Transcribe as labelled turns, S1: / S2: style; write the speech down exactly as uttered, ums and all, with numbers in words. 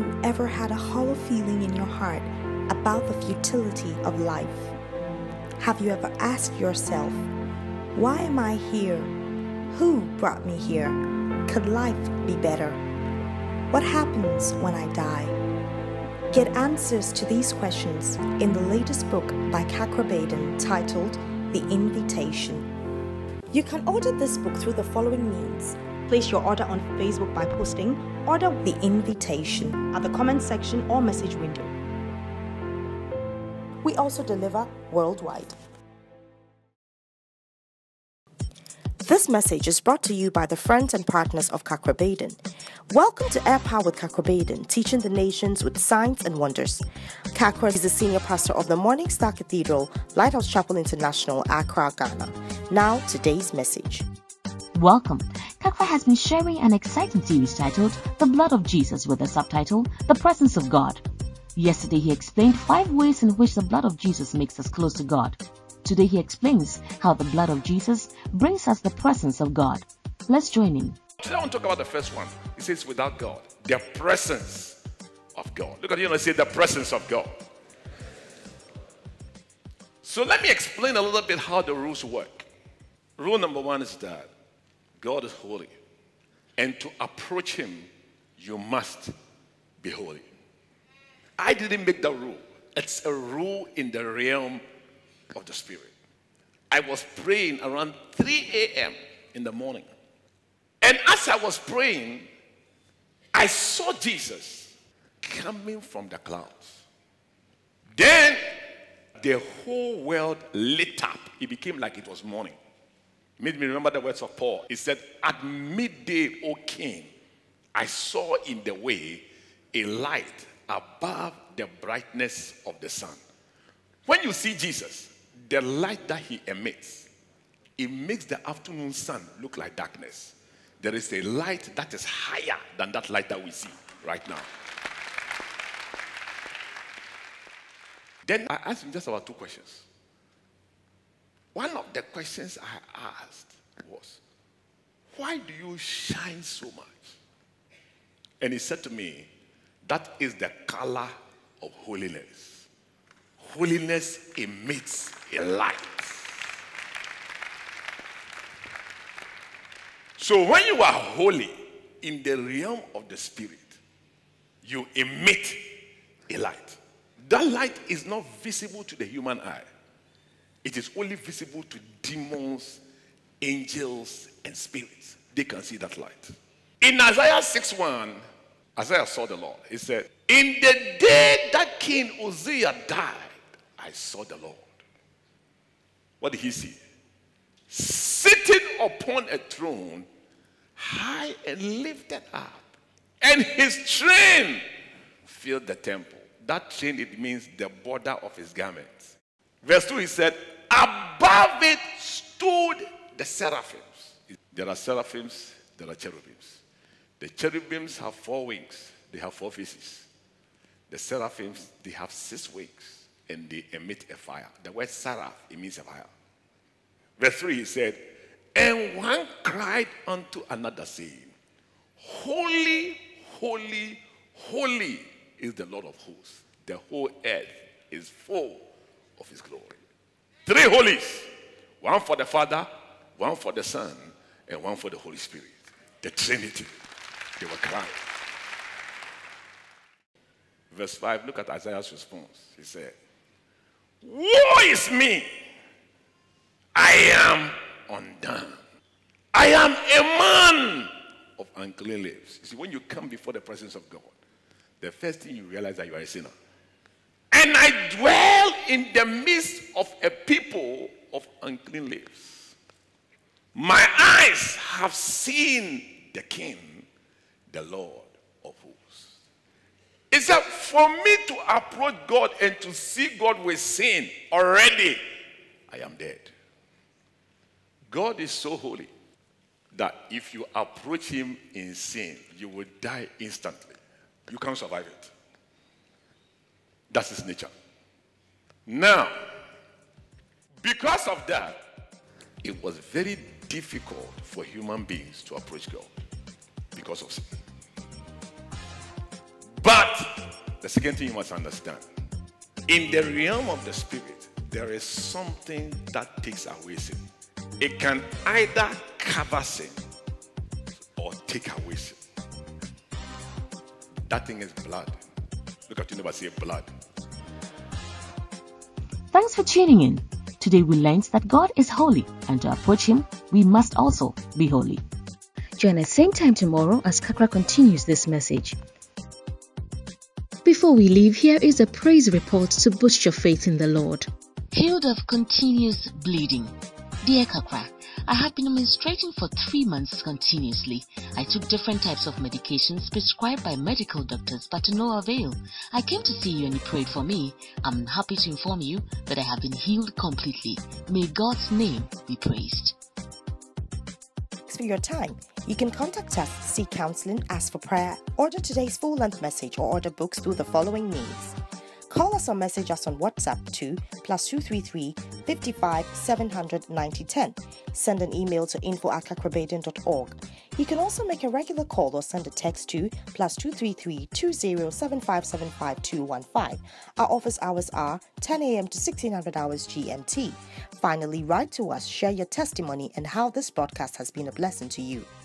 S1: you ever had a hollow feeling in your heart about the futility of life? Have you ever asked yourself, why am I here? Who brought me here? Could life be better? What happens when I die? Get answers to these questions in the latest book by Kakra titled The Invitation. You can order this book through the following means. Place your order on Facebook by posting Order The Invitation at the comment section or message window. We also deliver worldwide. This message is brought to you by the friends and partners of Kakra. Welcome to Air Power with Kakra, teaching the nations with signs and wonders. Kakra is the senior pastor of the Morning Star Cathedral, Lighthouse Chapel International, Accra, Ghana. Now, today's message.
S2: Welcome. Kakra has been sharing an exciting series titled The Blood of Jesus with the subtitle The Presence of God. Yesterday he explained five ways in which the blood of Jesus makes us close to God. Today he explains how the blood of Jesus brings us the presence of God. Let's join him.
S3: Today I want to talk about the first one. It says without God, the presence of God. Look at you and say the presence of God. So let me explain a little bit how the rules work. Rule number one is that God is holy. And to approach him, you must be holy. I didn't make that rule. It's a rule in the realm of the Spirit. I was praying around three a.m. in the morning. And as I was praying, I saw Jesus coming from the clouds. Then the whole world lit up. It became like it was morning. Made me remember the words of Paul. He said, at midday, O King, I saw in the way a light above the brightness of the sun. When you see Jesus, the light that he emits, it makes the afternoon sun look like darkness. There is a light that is higher than that light that we see right now. Then I asked him just about two questions. One of the questions I asked was, why do you shine so much? And he said to me, that is the color of holiness. Holiness emits a light. So when you are holy in the realm of the Spirit, you emit a light. That light is not visible to the human eye. It is only visible to demons, angels, and spirits. They can see that light. In Isaiah six one, Isaiah saw the Lord. He said, in the day that King Uzziah died, I saw the Lord. What did he see? Sitting upon a throne, high and lifted up, and his train filled the temple. That train, it means the border of his garments. Verse two, he said, above it stood the seraphims. There are seraphims, there are cherubims. The cherubims have four wings. They have four faces. The seraphims, they have six wings, and they emit a fire. The word seraph, it means a fire. Verse three, he said, and one cried unto another, saying, holy, holy, holy is the Lord of hosts. The whole earth is full of his glory. Three holies, one for the Father, one for the Son, and one for the Holy Spirit. The Trinity. They were crying. Verse five, look at Isaiah's response. He said, woe is me! I am undone. I am a man of unclean lips. You see, when you come before the presence of God, the first thing you realize that you are a sinner. And I dwell in the midst of a people of unclean lips. My eyes have seen the King, the Lord of hosts. It's that for me to approach God and to see God with sin, already I am dead. God is so holy that if you approach him in sin, you will die instantly. You can't survive it. That's his nature. Now, because of that, it was very difficult for human beings to approach God because of sin. But the second thing you must understand, in the realm of the spirit, there is something that takes away sin. It can either cover sin or take away sin. That thing is blood. Look at you, never say blood.
S2: Thanks for tuning in. Today we learned that God is holy, and to approach Him, we must also be holy.
S4: Join us same time tomorrow as Kakra continues this message. Before we leave, here is a praise report to boost your faith in the Lord.
S2: Healed of continuous bleeding. Dear Kakra, I have been menstruating for three months continuously. I took different types of medications prescribed by medical doctors, but to no avail. I came to see you and you prayed for me. I'm happy to inform you that I have been healed completely. May God's name be praised.
S1: Thanks for your time. You can contact us, seek counseling, ask for prayer, order today's full-length message, or order books through the following means. Call us or message us on WhatsApp to plus two three three, five five, seven hundred, ninety ten. Send an email to info at kakra dot org. You can also make a regular call or send a text to plus two three three, two zero, seven five seven five two one five. Our office hours are ten a.m. to sixteen hundred hours G M T. Finally, write to us, share your testimony and how this broadcast has been a blessing to you.